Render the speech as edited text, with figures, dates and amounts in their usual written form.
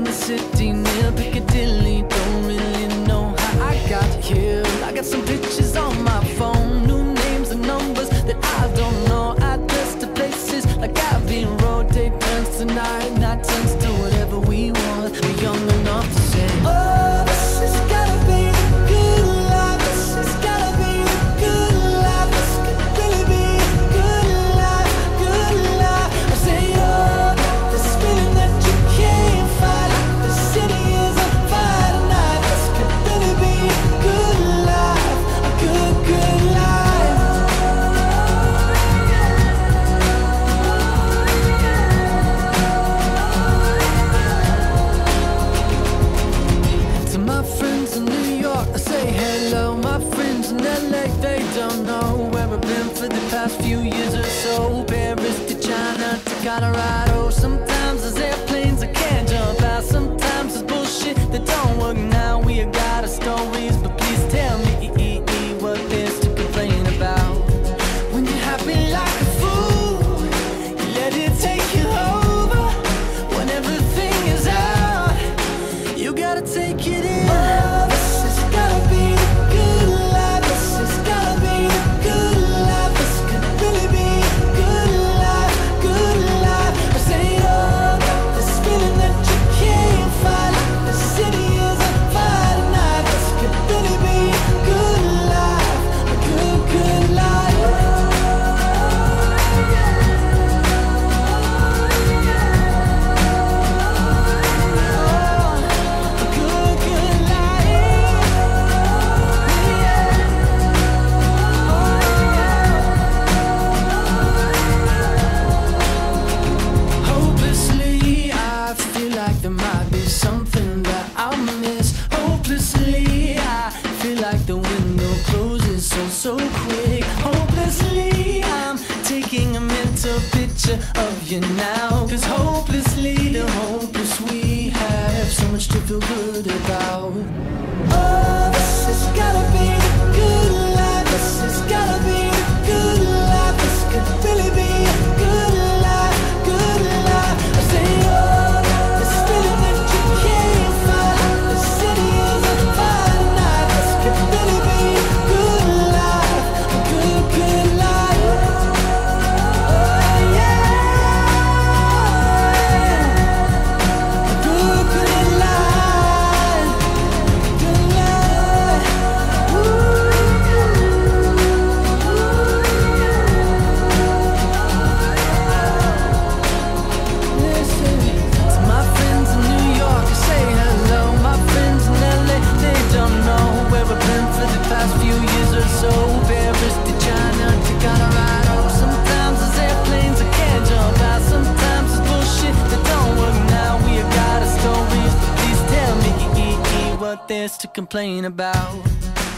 the city near Piccadilly. Don't really know how I got here. I got some pictures on my phone, new names and numbers that I don't know. Address to places like Abbey Road. Day turns to night, night turns to whatever we want. We're young enough to say, oh, this has gotta be the good life. This has gotta be the good life. This could really be a good life, good life. I say, oh, this feeling that you can't fight. The city is on fire tonight. This could really be a good life, a good, good life. To my friends in New York, I say hello. My friends in LA, they don't know where I've been for the past few years or so. Paris to China to Colorado. Sometimes there's airplanes I can't jump out. Sometimes there's bullshit that don't work now. We got our stories, but please tell me what there's to complain about. When you're happy like a fool, you let it take you over. When everything is out, you gotta take it in. Oh, this has gotta be the good life. This has gotta be the good life. This could really be a good life, good life. I say, oh, this feeling that you can't fight. The city is on fire tonight. This could really be a good life, a good, good life. A good, good life. Hopelessly, I feel like there might be something that I'll miss. Hopelessly, I feel like the window closes so quick. Hopelessly, I'm taking a mental picture of you now. 'Cause hopelessly, the hopeless we have so much to feel good about. Oh, this has gotta be the good life. This has gotta be the good life. This could really be a good life, good life. I say, oh, this feeling that you can't fight. The city is on fire tonight. This could really be a good life, a good, good life. Oh, yeah. A good, good life, good life. Listen to my friends in New York, I say hello. My friends in LA, they don't know where I've been for the past few years or so. Paris to China to Colorado. Sometimes there's airplanes I can't jump out. Sometimes it's bullshit that don't work now. We got our stories, but please tell me what there's to complain about.